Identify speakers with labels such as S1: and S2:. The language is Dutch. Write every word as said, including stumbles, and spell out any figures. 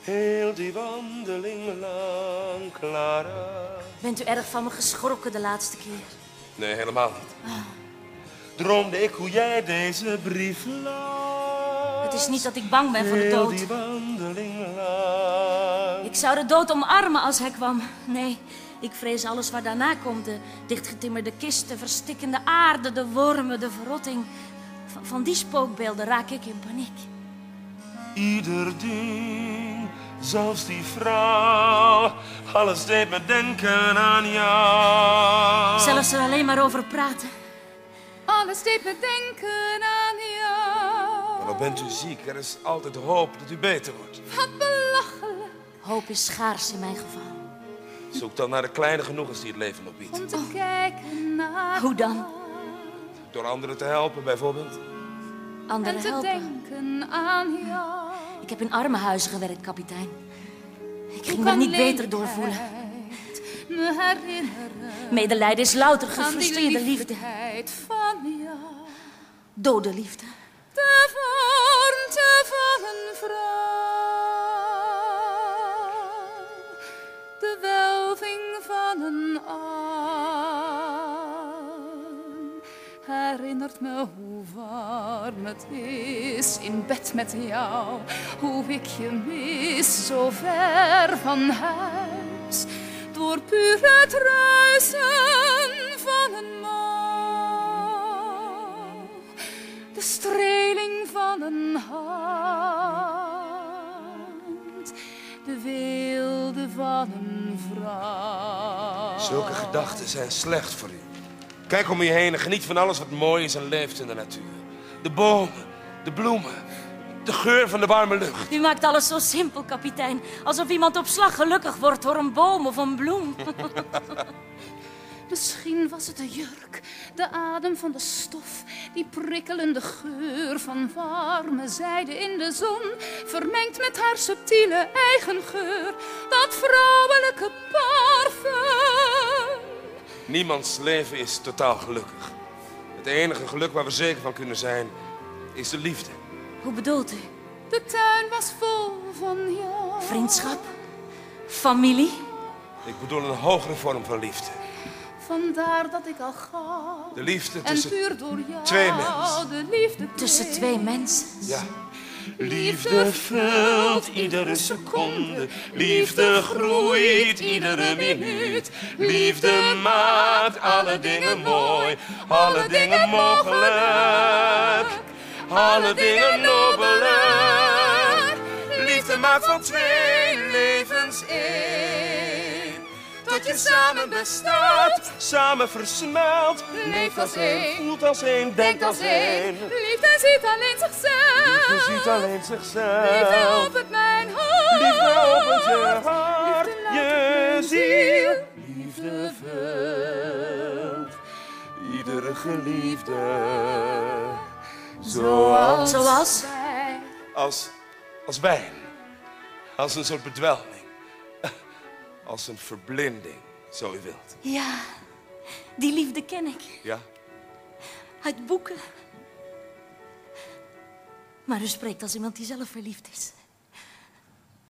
S1: Heel die wandeling lang, Clara.
S2: Bent u erg van me geschrokken de laatste keer?
S1: Nee, helemaal niet. Ah. Droomde ik hoe jij deze brief las.
S2: Het is niet dat ik bang ben voor de dood.
S1: Heel die wandeling lang.
S2: Ik zou de dood omarmen als hij kwam. Nee, ik vrees alles wat daarna komt. De dichtgetimmerde kisten, verstikkende aarde, de wormen, de verrotting. Van, van die spookbeelden raak ik in paniek.
S1: Ieder ding, zelfs die vrouw, alles deed me denken aan jou.
S2: Zelfs er alleen maar over praten.
S3: Alles deed me denken aan jou.
S1: Maar dan bent u ziek, er is altijd hoop dat u beter wordt.
S3: Wat belachelijk.
S2: Hoop is schaars in mijn geval.
S1: Zoek dan naar de kleine genoegens die het leven nog biedt.
S3: Om te kijken naar.
S2: Hoe dan?
S1: Door anderen te helpen, bijvoorbeeld.
S2: Anderen
S3: en te
S2: helpen.
S3: denken aan jou.
S2: Ik heb in armenhuizen gewerkt, kapitein. Ik ging
S3: Hoe
S2: me
S3: kan
S2: niet beter doorvoelen.
S3: Me herinneren.
S2: Medelijden is louter
S3: aan die
S2: gefrustreerde liefde.
S3: liefdeheid van jou.
S2: Dode liefde.
S3: De warmte van een vrouw. De welving van een arm. Herinnert me hoe warm het is in bed met jou. Hoe ik je mis zo ver van huis. Door puur het ruisen van een mouw. De streling van een hand. De weelde van een vrouw.
S1: Zulke gedachten zijn slecht voor u. Kijk om je heen en geniet van alles wat mooi is en leeft in de natuur. De bomen, de bloemen, de geur van de warme lucht.
S2: U maakt alles zo simpel, kapitein. Alsof iemand op slag gelukkig wordt door een boom of een bloem.
S3: Misschien was het de jurk, de adem van de stof, die prikkelende geur van warme zijde in de zon, vermengd met haar subtiele eigen geur, dat vrouwelijke parfum.
S1: Niemands leven is totaal gelukkig. Het enige geluk waar we zeker van kunnen zijn, is de liefde.
S2: Hoe bedoelt u?
S3: De tuin was vol van jou.
S2: Vriendschap? Familie?
S1: Ik bedoel een hogere vorm van liefde.
S3: Vandaar dat ik al ga.
S1: De liefde
S3: En
S1: tussen
S3: puur door jou.
S1: twee mensen.
S3: De liefde
S2: Tussen twee mensen?
S1: Ja. Liefde vult iedere seconde. Liefde groeit iedere minuut. Liefde maakt alle dingen mooi. Alle dingen mogelijk. Alle dingen nobelelijk. Liefde maakt van twee levens één. Tot je samen bestaat, samen versmelt. Leeft als één, voelt als één, denkt als één.
S3: Liefde ziet alleen zichzelf.
S1: Liefde ziet alleen zichzelf.
S3: Liefde opent mijn hart.
S1: Liefde opent je hart,
S3: Liefde laat
S1: je
S3: mijn
S1: ziel. Liefde vult iedere geliefde. Zoals,
S2: Zoals?
S3: wij.
S1: als, als wijn. Als een soort bedwelming. Als een verblinding, zo u wilt.
S2: Ja, die liefde ken ik.
S1: Ja?
S2: Uit boeken. Maar u spreekt als iemand die zelf verliefd is.